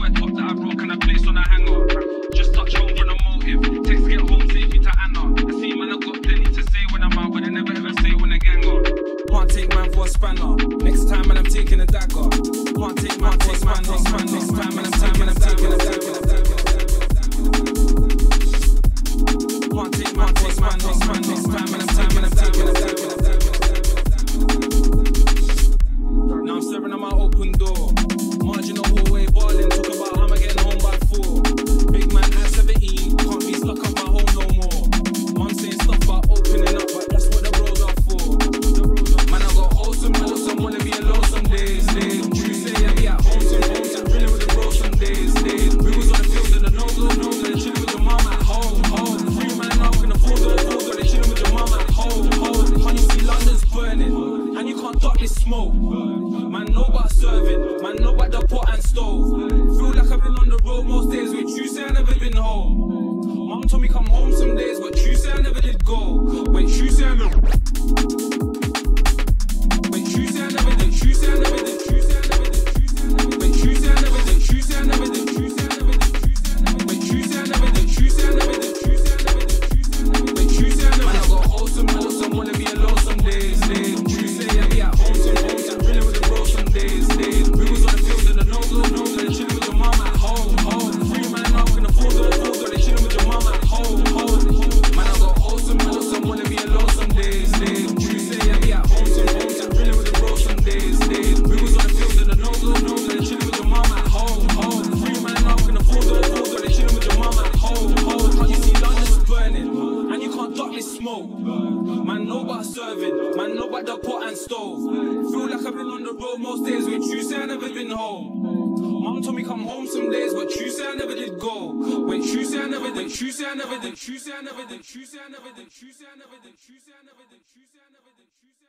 sweat top that I broke and I placed on a hanger. Just touch home from the motive. Text get home safely to Anna. I see man I got plenty to say when I'm out, but they never ever say when the gang on. Can't take man for a spanner. Next time man I'm taking a dagger. Can't take man for a spanner. Next time man I'm taking a dagger. Can't take man for a spanner. Next time man I'm taking a dagger. Now I'm staring at my open door. Marginal hallway balling, talk about how I'm getting home by 4. Big man at 17, can't be stuck up my home no more. Mum saying stuff about opening up, but that's what the roads are for. Man, I got wholesome, wanna be alone some days. Tuesday, I be at home, drilling with the bro some days. We was on the field in the no-go, chilling with your mum at home. Free man up in the full-door, they chilling with your mum at home. Can't you see London's burning, and you can't duck this smoke. Man, know about serving, man, know about the pot and stove. Feel like I've been on the road most days, with Tuesday I never been home. Mum told me come home some days, but Tuesday I never did go. Wait, Tuesday I never. Wait, Tuesday I never did. Tuesday I never did. Tuesday I never did. Wait, Tuesday I never did. Tuesday I never did. Tuesday I never did. Wait, Tuesday I never did. Tuesday I never did. Tuesday I never did. Wait, Tuesday I never did. Man, I got wholesome, wanna be alone some days. Tuesday I be at home, drilling with the bro some days. We was on the field in the no-go, they chilling with your mum at home. Free man up in the full-door, they chilling with your mum at home. Man, I got wholesome, wanna be alone some days. Tuesday I be at home, drilling with the bro some days. We was on the field in the no-go, they chilling with your mum at home. Free man up in the full-door, they chilling with your mum at home. Can't you see London's burning, and you can't duck this smoke. Man, know about serving, man, know about the pot and stove. Feel like I've been on the road most days, with Tuesday I never been home. Mum told me come home some days, but Tuesday I never did go. Wait, Tuesday I never did. Tuesday I never did. Tuesday I never did. Tuesday I never did. Tuesday I never did. Tuesday I never did. Tuesday I never did. Tuesday I never did.